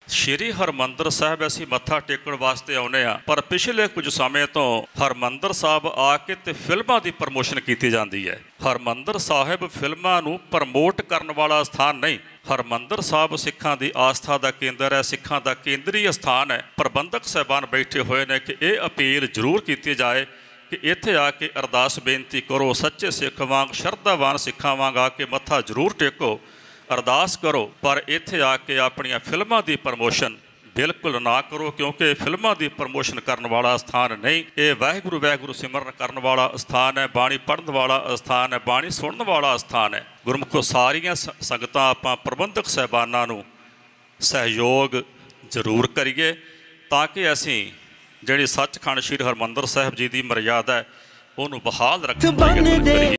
ਸ਼੍ਰੀ ਹਰਿਮੰਦਰ ਸਾਹਿਬ ਅਸੀਂ ਮੱਥਾ ਟੇਕਣ ਵਾਸਤੇ ਆਉਂਦੇ ਆ, ਪਰ ਪਿਛਲੇ ਕੁਝ ਸਮੇਂ ਤੋਂ ਹਰਿਮੰਦਰ ਸਾਹਿਬ ਆ ਕੇ ਤੇ ਫਿਲਮਾਂ ਦੀ ਪ੍ਰਮੋਸ਼ਨ ਕੀਤੀ ਜਾਂਦੀ ਹੈ। ਹਰਿਮੰਦਰ ਸਾਹਿਬ ਫਿਲਮਾਂ ਨੂੰ ਪ੍ਰਮੋਟ ਕਰਨ ਵਾਲਾ ਸਥਾਨ ਨਹੀਂ। ਹਰਿਮੰਦਰ ਸਾਹਿਬ ਸਿੱਖਾਂ ਦੀ ਆਸਥਾ ਦਾ ਕੇਂਦਰ ਹੈ, ਸਿੱਖਾਂ ਦਾ ਕੇਂਦਰੀ ਸਥਾਨ ਹੈ। ਪ੍ਰਬੰਧਕ ਸਾਹਿਬਾਨ ਬੈਠੇ ਹੋਏ ਨੇ ਕਿ ਇਹ ਅਪੀਲ ਜ਼ਰੂਰ ਕੀਤੀ ਜਾਏ ਕਿ ਇੱਥੇ ਆ ਕੇ ਅਰਦਾਸ ਬੇਨਤੀ ਕਰੋ, ਸੱਚੇ ਸਿੱਖ ਵਾਂਗ ਸ਼ਰਧਾਵਾਨ ਸਿੱਖਾਂ ਵਾਂਗ ਆ ਕੇ ਮੱਥਾ ਜ਼ਰੂਰ ਟੇਕੋ, ਅਰਦਾਸ ਕਰੋ, ਪਰ ਇੱਥੇ ਆ ਕੇ ਆਪਣੀਆਂ ਫਿਲਮਾਂ ਦੀ ਪ੍ਰਮੋਸ਼ਨ ਬਿਲਕੁਲ ਨਾ ਕਰੋ, ਕਿਉਂਕਿ ਫਿਲਮਾਂ ਦੀ ਪ੍ਰਮੋਸ਼ਨ ਕਰਨ ਵਾਲਾ ਸਥਾਨ ਨਹੀਂ। ਇਹ ਵਾਹਿਗੁਰੂ ਵਾਹਿਗੁਰੂ ਸਿਮਰਨ ਕਰਨ ਵਾਲਾ ਸਥਾਨ ਹੈ, ਬਾਣੀ ਪੜ੍ਹਨ ਵਾਲਾ ਸਥਾਨ ਹੈ, ਬਾਣੀ ਸੁਣਨ ਵਾਲਾ ਸਥਾਨ ਹੈ। ਗੁਰਮੁਖੋ ਸਾਰੀਆਂ ਸੰਗਤਾਂ ਆਪਾਂ ਪ੍ਰਬੰਧਕ ਸਾਹਿਬਾਨਾਂ ਨੂੰ ਸਹਿਯੋਗ ਜ਼ਰੂਰ ਕਰੀਏ ਤਾਂ ਕਿ ਅਸੀਂ ਜਿਹੜੀ ਸੱਚਖੰਡ ਸ਼੍ਰੀ ਹਰਿਮੰਦਰ ਸਾਹਿਬ ਜੀ ਦੀ ਮਰਿਆਦਾ ਹੈ ਉਹਨੂੰ ਬਹਾਲ ਰੱਖਣ ਦੀ